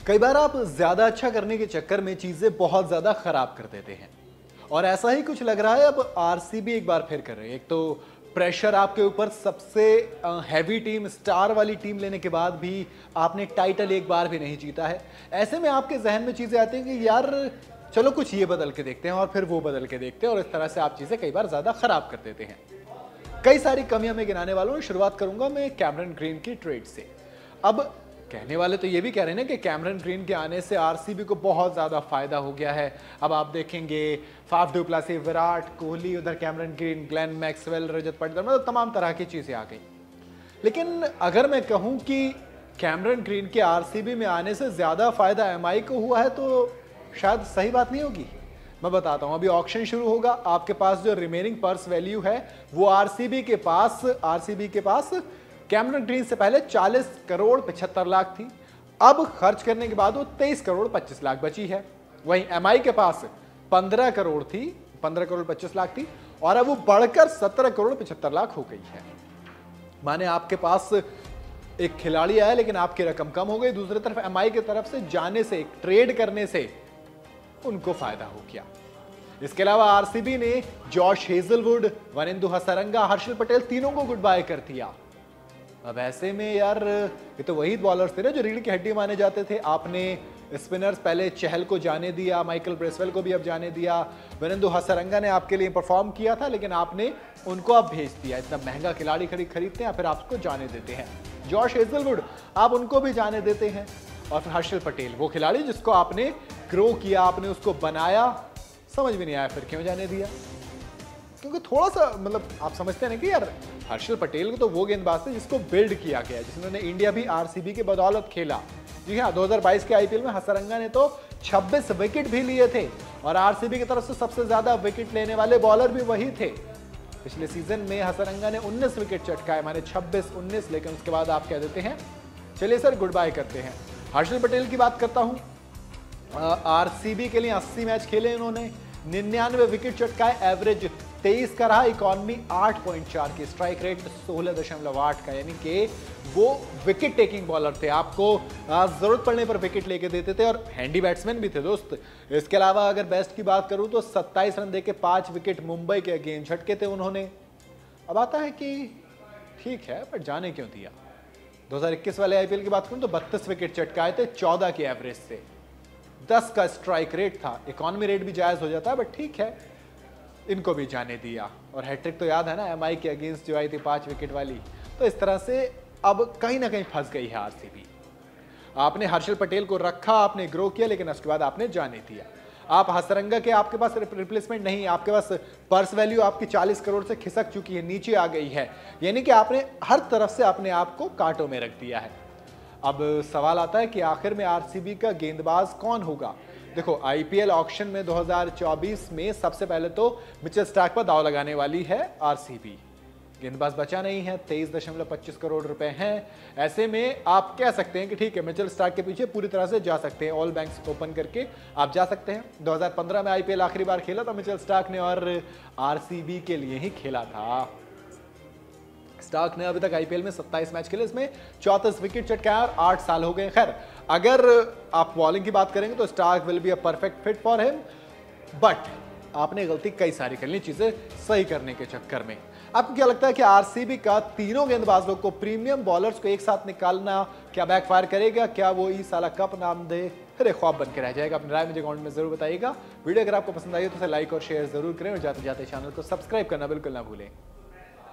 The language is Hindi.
कई बार आप ज्यादा अच्छा करने के चक्कर में चीजें बहुत ज्यादा खराब कर देते हैं और ऐसा ही कुछ लग रहा है अब आरसीबी एक बार फिर कर रही है। एक तो प्रेशर आपके ऊपर, सबसे हैवी टीम, स्टार वाली टीम लेने के बाद भी आपने टाइटल एक बार भी नहीं जीता है। ऐसे में आपके जहन में चीजें आती हैं कि यार चलो कुछ ये बदल के देखते हैं और फिर वो बदल के देखते हैं, और इस तरह से आप चीजें कई बार ज्यादा खराब कर देते हैं। कई सारी कमियां मैं गिनाने वालों में शुरुआत करूंगा मैं कैमरन ग्रीन की ट्रेड से। अब कहने वाले तो ये भी कह रहे हैं ना कि कैमरन ग्रीन के आने से आरसीबी को बहुत ज्यादा फायदा हो गया है। अब आप देखेंगे Faf du Plessis, Virat Kohli, उधर Cameron Green, Glenn Maxwell, Rajat Patidar, मतलब तमाम तरह की चीजें आ गई। लेकिन अगर मैं कहूं कि कैमरन ग्रीन के आरसीबी में आने से ज्यादा फायदा एमआई को हुआ है तो शायद सही बात नहीं होगी। मैं बताता हूं, अभी ऑक्शन शुरू होगा, आपके पास जो रिमेनिंग पर्स वैल्यू है वो आरसीबी के पास कैमरन ग्रीन से पहले 40 करोड़ 75 लाख थी। अब खर्च करने के बाद वो 23 करोड़ 25 लाख बची है। वहीं एमआई के पास 15 करोड़ 25 लाख थी और अब वो बढ़कर 17 करोड़ 75 लाख हो गई है। माने आपके पास एक खिलाड़ी आया लेकिन आपकी रकम कम हो गई। दूसरी तरफ एमआई की तरफ से जाने से, ट्रेड करने से उनको फायदा हो गया। इसके अलावा आरसीबी ने जॉश हेजलवुड, वनिंदु हसरंगा, हर्षल पटेल, तीनों को गुड बाय कर दिया। अब ऐसे में यार ये तो वही बॉलर्स थे ना जो रीढ़ की हड्डी माने जाते थे। आपने स्पिनर्स पहले चहल को जाने दिया, माइकल ब्रेसवेल को भी अब जाने दिया, वनिंदु हसरंगा ने आपके लिए परफॉर्म किया था लेकिन आपने उनको अब भेज दिया। इतना महंगा खिलाड़ी खरीदते हैं फिर आपको जाने देते हैं। जॉश हेजलवुड आप उनको भी जाने देते हैं। और फिर हर्षल पटेल, वो खिलाड़ी जिसको आपने ग्रो किया, आपने उसको बनाया, समझ में नहीं आया फिर क्यों जाने दिया। क्योंकि थोड़ा सा मतलब आप समझते हैं ना कि यार हर्षल पटेल को तो वो गेंदबाज थे जिसको बिल्ड किया गया, जिन्होंने इंडिया भी आरसीबी के बदौलत खेला। जी हाँ, 2022 के आईपीएल में हसरंगा ने तो 26 विकेट भी लिए थे और आरसीबी की तरफ से सबसे ज्यादा विकेट लेने वाले बॉलर भी वही थे। पिछले सीजन में हसरंगा ने 19 विकेट चटकाए, माने 26-19, लेकिन उसके बाद आप कह देते हैं चलिए सर गुड बाय करते हैं। हर्षल पटेल की बात करता हूं, आरसीबी के लिए 80 मैच खेले इन्होंने, 99 विकेट चटकाए, एवरेज 23 का रहा, इकॉनमी 8.4 की, स्ट्राइक रेट 16.8 का, यानी कि वो विकेट टेकिंग बॉलर थे। आपको जरूरत पड़ने पर विकेट लेके देते थे और हैंडी बैट्समैन भी थे दोस्त। इसके अलावा अगर बेस्ट की बात करूं तो 27 रन देके 5 विकेट मुंबई के अगेंस्ट झटके थे उन्होंने। अब आता है कि ठीक है पर जाने क्यों दिया। 2021 वाले आईपीएल की बात करूं तो 32 विकेट चटकाए थे 14 की एवरेज से, 10 का स्ट्राइक रेट था, इकॉनमी रेट भी जायज हो जाता है बट ठीक है, इनको भी जाने दिया। और हैट्रिक तो याद है ना एमआई के अगेंस्ट जो आई थी 5 विकेट वाली। तो इस तरह से अब कहीं ना कहीं फंस गई है आरसीबी। आपने हर्षल पटेल को रखा, आपने ग्रो किया, लेकिन उसके बाद आपने जाने दिया। आप हसरंगा के आपके पास रिप्लेसमेंट नहीं, आपके पास पर्स वैल्यू आपकी 40 करोड़ से खिसक चुकी है, नीचे आ गई है, यानी कि आपने हर तरफ से अपने आप को कांटों में रख दिया है। अब सवाल आता है कि आखिर में आरसीबी का गेंदबाज कौन होगा। देखो आईपीएल ऑक्शन में 2024 में सबसे पहले तो मिचेल स्टार्क पर दाव लगाने वाली है आरसीबी। गेंदबाज बचा नहीं है, 23.25 करोड़ रुपए हैं। ऐसे में आप कह सकते हैं कि ठीक है मिचेल स्टार्क के पीछे पूरी तरह से जा सकते हैं, ऑल बैंक्स ओपन करके आप जा सकते हैं। 2015 में आईपीएल आखिरी बार खेला था मिचेल स्टार्क ने और आरसीबी के लिए ही खेला था। स्टार्क ने अभी तक आईपीएल में 27 मैच खेले, इसमें 34 विकेट चटकाए और 8 साल हो गए। खैर अगर आप बॉलिंग की बात करेंगे तो Starc will be a perfect fit for him, but आपने गलती कई सारी कर ली चीजें सही करने के चक्कर में। आपको क्या लगता है कि आरसीबी का तीनों गेंदबाजों को, प्रीमियम बॉलर्स को एक साथ निकालना क्या बैकफायर करेगा? क्या वो ई साला कप नाम दे फिर एक ख्वाब बन के रह जाएगा? अपनी राय मुझे कमेंट में जरूर बताइएगा। वीडियो अगर आपको पसंद आई तो उसे लाइक और शेयर जरूर करें और जाते जाते चैनल को सब्सक्राइब करना बिल्कुल ना भूलें।